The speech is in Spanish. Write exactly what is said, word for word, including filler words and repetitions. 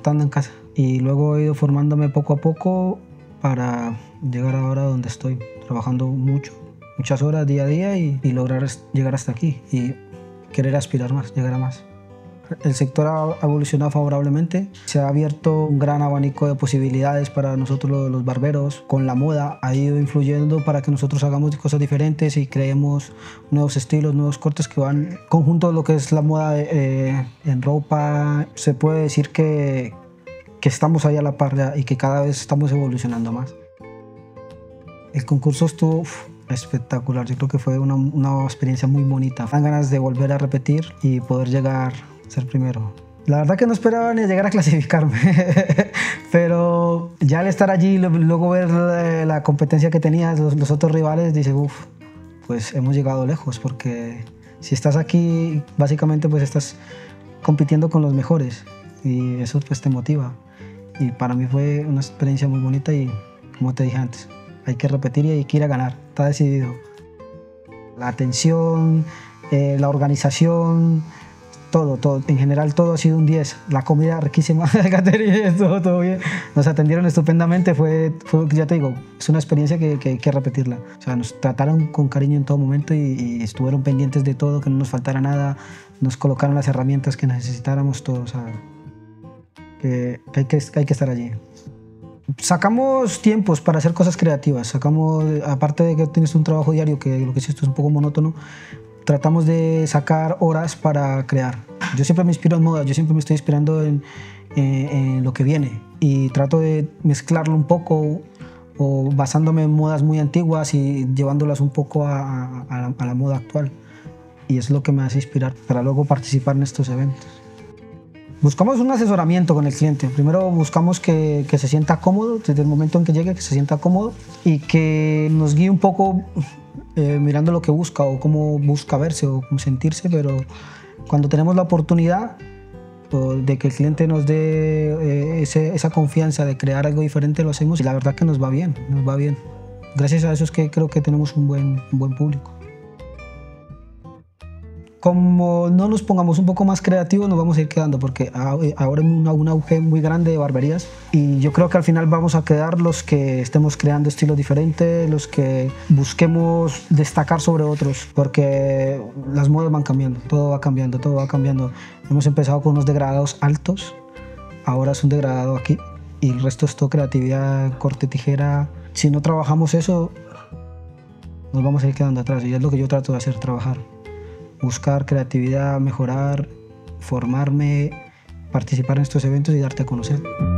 aportando en casa. Y luego he ido formándome poco a poco para llegar ahora donde estoy, trabajando mucho, muchas horas día a día y, y lograr llegar hasta aquí y querer aspirar más, llegar a más. El sector ha evolucionado favorablemente, se ha abierto un gran abanico de posibilidades para nosotros los barberos, con la moda ha ido influyendo para que nosotros hagamos cosas diferentes y creemos nuevos estilos, nuevos cortes que van conjunto de lo que es la moda eh, en ropa. Se puede decir que, que estamos ahí a la par ya y que cada vez estamos evolucionando más. El concurso estuvo uf, espectacular, yo creo que fue una, una experiencia muy bonita. Dan ganas de volver a repetir y poder llegar ser primero. La verdad que no esperaba ni llegar a clasificarme, pero ya al estar allí y luego ver la, la competencia que tenías, los, los otros rivales, dice, uff, pues hemos llegado lejos, porque si estás aquí, básicamente pues estás compitiendo con los mejores y eso pues te motiva. Y para mí fue una experiencia muy bonita y, como te dije antes, hay que repetir y hay que ir a ganar, está decidido. La atención, eh, la organización, todo, todo, en general todo ha sido un diez. La comida riquísima, el catering, todo, todo bien. Nos atendieron estupendamente, fue, fue, ya te digo, es una experiencia que, que hay que repetirla. O sea, nos trataron con cariño en todo momento y, y estuvieron pendientes de todo, que no nos faltara nada, nos colocaron las herramientas que necesitáramos todos. O sea, que, que, hay que hay que estar allí. Sacamos tiempos para hacer cosas creativas, sacamos, aparte de que tienes un trabajo diario, que lo que hiciste es un poco monótono, tratamos de sacar horas para crear. Yo siempre me inspiro en moda, yo siempre me estoy inspirando en, en, en lo que viene y trato de mezclarlo un poco o basándome en modas muy antiguas y llevándolas un poco a, a, la, a la moda actual. Y es lo que me hace inspirar para luego participar en estos eventos. Buscamos un asesoramiento con el cliente. Primero buscamos que, que se sienta cómodo, desde el momento en que llegue, que se sienta cómodo y que nos guíe un poco eh, mirando lo que busca o cómo busca verse o cómo sentirse, pero cuando tenemos la oportunidad de que el cliente nos dé eh, ese, esa confianza de crear algo diferente, lo hacemos y la verdad que nos va bien, nos va bien. Gracias a eso es que creo que tenemos un buen, un buen público. Como no nos pongamos un poco más creativos, nos vamos a ir quedando, porque ahora hay un, un auge muy grande de barberías y yo creo que al final vamos a quedar los que estemos creando estilos diferentes, los que busquemos destacar sobre otros, porque las modas van cambiando, todo va cambiando, todo va cambiando. Hemos empezado con unos degradados altos, ahora es un degradado aquí y el resto es todo creatividad, corte, tijera. Si no trabajamos eso, nos vamos a ir quedando atrás y es lo que yo trato de hacer, trabajar. Buscar creatividad, mejorar, formarme, participar en estos eventos y darte a conocer.